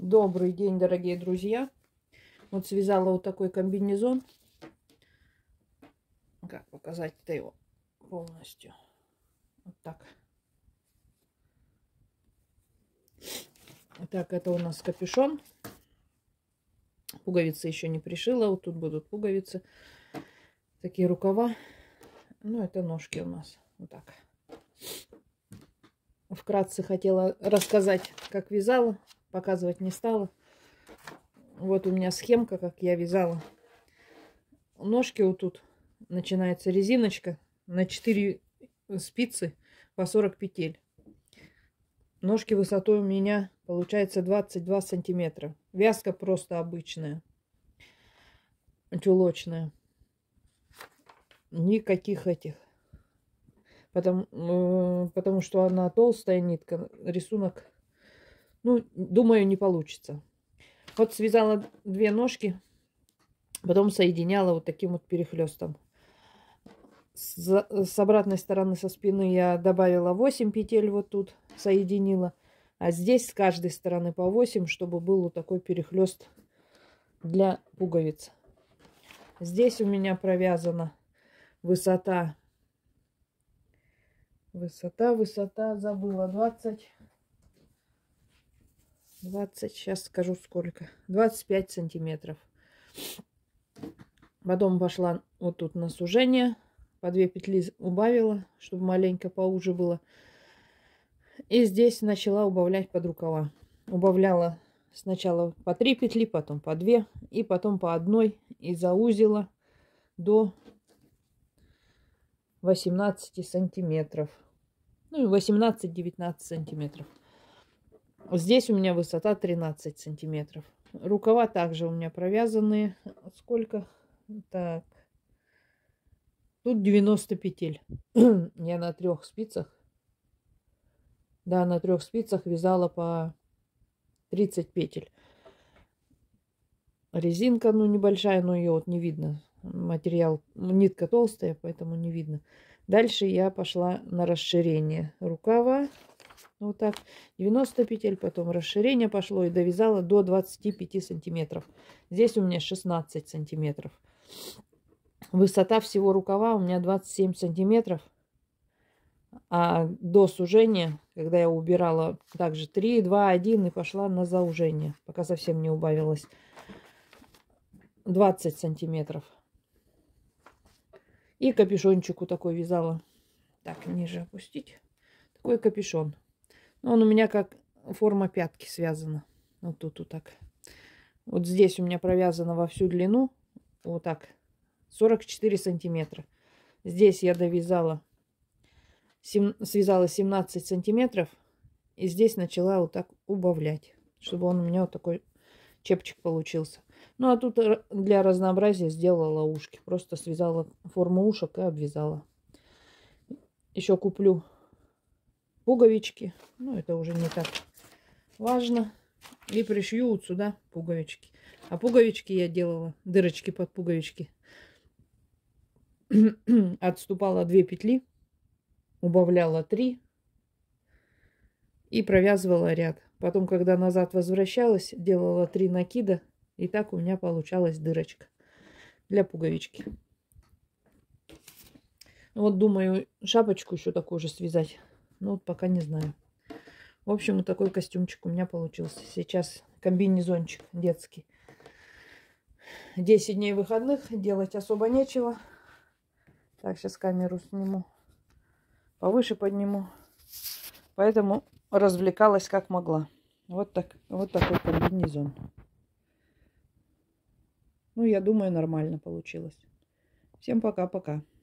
Добрый день, дорогие друзья. Вот связала вот такой комбинезон. Как показать-то его полностью? Вот так. Так, это у нас капюшон. Пуговицы еще не пришила. Вот тут будут пуговицы. Такие рукава. Ну, это ножки у нас. Вот так. Вкратце хотела рассказать, как вязала. Показывать не стала. Вот у меня схемка, как я вязала. Ножки вот тут начинается резиночка на 4 спицы по 40 петель. Ножки высотой у меня получается 22 сантиметра. Вязка просто обычная, чулочная. Никаких этих. Потому что она толстая нитка. Рисунок, ну, думаю, не получится. Вот связала 2 ножки. Потом соединяла вот таким вот перехлестом. С обратной стороны, со спины, я добавила 8 петель вот тут, соединила. А здесь с каждой стороны по 8, чтобы был вот такой перехлест для пуговиц. Здесь у меня провязана высота, забыла, 20, сейчас скажу сколько, 25 сантиметров. Потом пошла вот тут на сужение. По 2 петли убавила, чтобы маленько поуже было. И здесь начала убавлять под рукава. Убавляла сначала по 3 петли, потом по 2. И потом по 1. И заузила до 18 сантиметров. Ну и 18-19 сантиметров. Здесь у меня высота 13 сантиметров. Рукава также у меня провязанные. Сколько? Так. Тут 90 петель. Я на 3 спицах. Да, на 3 спицах вязала по 30 петель. Резинка, ну, небольшая, но ее вот не видно. Материал, нитка толстая, поэтому не видно. Дальше я пошла на расширение рукава. Вот так. 90 петель, потом расширение пошло и довязала до 25 сантиметров. Здесь у меня 16 сантиметров. Высота всего рукава у меня 27 сантиметров. А до сужения, когда я убирала также 3, 2, 1 и пошла на заужение, пока совсем не убавилось, 20 сантиметров. И капюшончику такой вязала. Так, ниже опустить. Такой капюшон. Он у меня как форма пятки связана. Вот тут вот так. Вот здесь у меня провязано во всю длину. Вот так. 44 сантиметра. Здесь я довязала, связала 17 сантиметров. И здесь начала вот так убавлять, чтобы он у меня вот такой чепчик получился. Ну а тут для разнообразия сделала ушки. Просто связала форму ушек и обвязала. Еще куплю пуговички. Ну это уже не так важно. И пришью вот сюда пуговички. А пуговички я делала, дырочки под пуговички. Отступала 2 петли, убавляла 3 и провязывала ряд. Потом, когда назад возвращалась, делала 3 накида, и так у меня получалась дырочка для пуговички. Вот думаю, шапочку еще такую же связать, но вот пока не знаю. В общем, вот такой костюмчик у меня получился. Сейчас комбинезончик детский. 10 дней выходных, делать особо нечего. Так, сейчас камеру сниму. Повыше подниму. Поэтому развлекалась как могла. Вот такой комбинезон. Ну, я думаю, нормально получилось. Всем пока-пока.